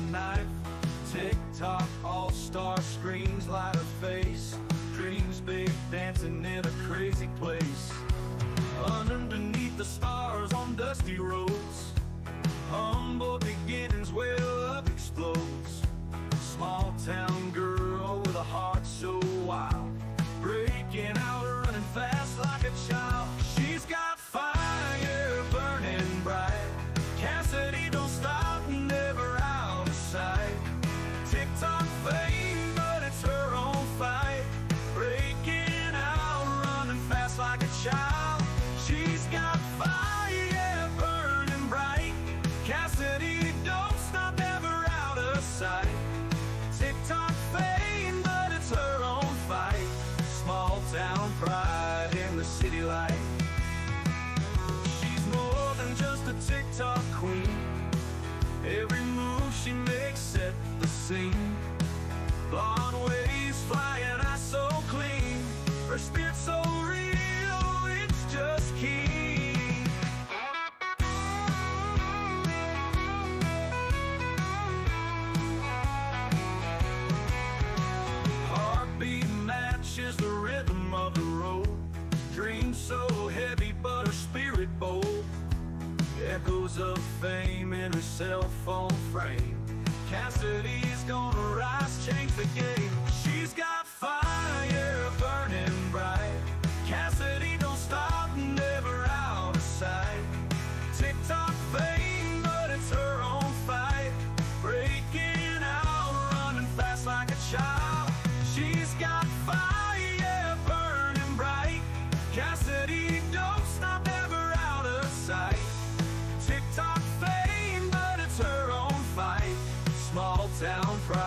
knife. TikTok all-star screens light her face. Dreams big, dancing in a crazy place. Underneath the stars on dusty roads, humble beginnings where love explodes. Small town girl with a heart so wild, breaking out, running fast like a child. She's got fire burning bright. Cassidy don't stop, never out of sight. TikTok fame, but it's her own fight. Breaking out, running fast like a child. She's got fire burning bright. Cassidy don't stop, never out of sight. TikTok fame, but it's her own fight. Small town pride in the city light. She's more than just a TikTok queen. Every move she makes set the scene. Blonde waves flying eyes so clean. Her spirit so real, it's just keen. Heartbeat matches the rhythm of the road. Dreams so heavy but her spirit bold. Echoes of fame in her cell phone frame. Cassidy's gonna rise, change the game. She's got fire burning bright. Cassidy don't stop, never out of sight. TikTok fame, but it's her own fight. Breaking out, running fast like a child. She's got fire burning bright. Cassidy don't stop, never out of sight. TikTok fame, but it's her own fight. Small town pride.